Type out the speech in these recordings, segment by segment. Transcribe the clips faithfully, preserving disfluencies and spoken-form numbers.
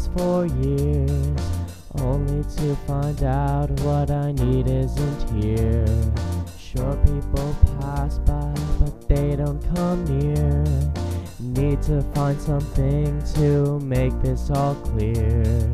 for years, only to find out what I need isn't here. Sure, people pass by, but they don't come near. Need to find something to make this all clear.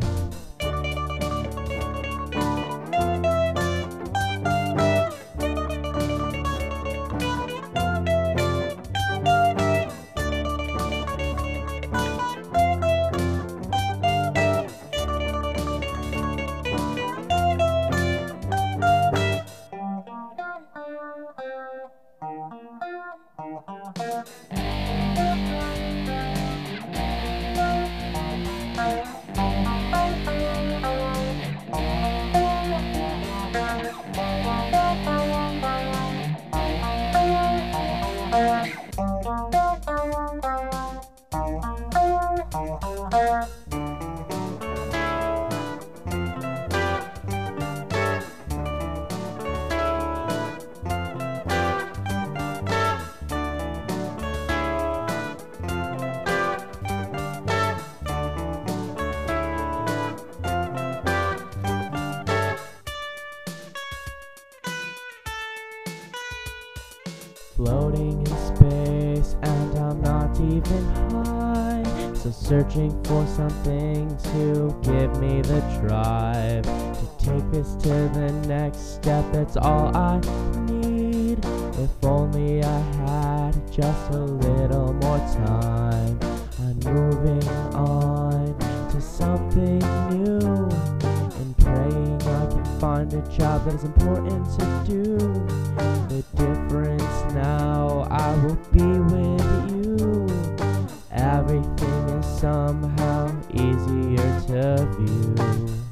Floating in space and I'm not even high, so searching for something to give me the drive to take this to the next step. That's all I need. If only I had just a little more time. I'm moving on to something new and praying I can find a job that is important to do. The difference now, I will be with you. Everything is somehow easier to view.